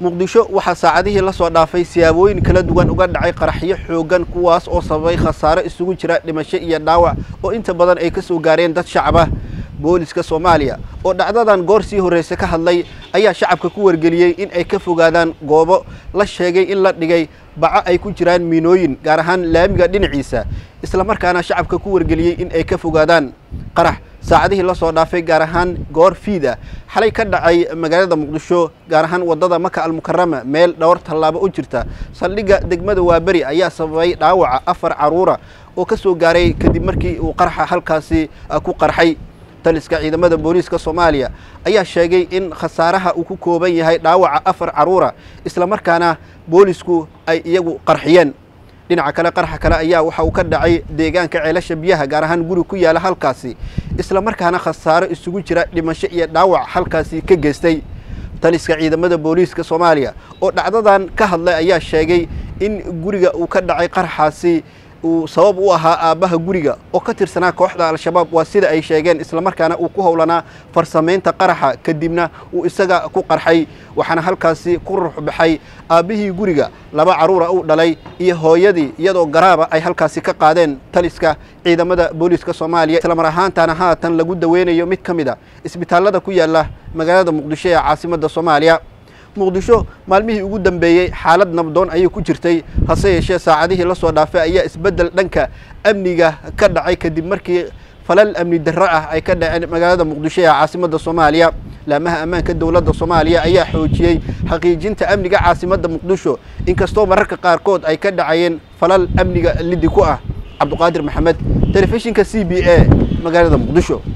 muqdisho waxa saacadihii la soo dhaafay siyaabooyin kala duwan uga dhacay qaraxyo xoogan kuwaas oo sababay khasaare isugu jira dhimasho iyo dhaawac oo inta badan ay ka soo gaareen dad shacab ah. booliska Soomaaliya oo dhacdadan goor sii horeysay ka hadlay ayaa shacabka ku wargeliyay in ay ka fogaadaan goobo la sheegay in la dhigay baca ay ku jiraan miinooyin gaar ahaan laamiga dhinaciisa isla markaana shacabka ku wargeliyay in ay ka fogaadaan qarax saacadihii la soo dhaafay gaar ahaan goor fiida xalay ka dhacay magaalada Muqdisho gaar ahaan wadada Maka al-Mukarrama meel dhowr talaabo u jirta saldhiga degmada Waabari ayaa sababay dhaawaca 4 caruura oo ka soo gaaray kadib markii uu qaraxa halkaasi ku qarxay. taliska ciidamada booliska Soomaaliya ayaa sheegay in khasaaraha uu ku kooban yahay dhaawaca 4 caruura isla markaana boolisku ay iyagu qarxiyeen. dhinaca kale qaraxa kale ayaa waxa uu ka dhacay deegaanka ceelasha biyaha gaar ahaan guri ku yaala halkaasi isla markaana khasaaro isugu jira dhimasho iyo dhaawac halkaasi ka geystay. taliska ciidamada booliska Soomaaliya oo dhacdadan ka hadlay ayaa sheegay in guriga uu ka dhacay qaraxaasi uu sabab u ahaa aabaha guriga oo ka tirsanaa kooxda al-shabaab waa sida ay sheegeen isla markaana uu ku howlanaa farsameynta qaraxa kadibna uu isaga ku qarxay waxaana halkaasi ku ruux baxay aabihii guriga 2 caruur uu dhalay iyo hooyadii iyadoo garaaba ay halkaasi ka qaadeen. taliska ciidamada booliska Soomaaliya isla mar ahaantaana haatan lagu daweynayo mid kamida isbitaalada ku yaala magaalada Muqdisho ee caasimadda Soomaaliya. muqdisho maalmihii ugu dambeeyay xaalad nabdoon ayay ku jirtay hase yeeshee saacadihii la soo dhaafay ayaa isbedel dhanka amniga ka dhacay kadib markii falal amni darro ah ay ka dhaceen magaalada Muqdisho ee caasimadda Soomaaliya. laamaha ammaanka dawladda Soomaaliya ayaa xoojiyay xaqiijinta amniga caasimadda Muqdisho inkastoo mararka qaarkood ay ka dhacayeen falal amniga liddi ku ah. Cabduqaadir Maxamed, telefishinka CBA magaalada Muqdisho.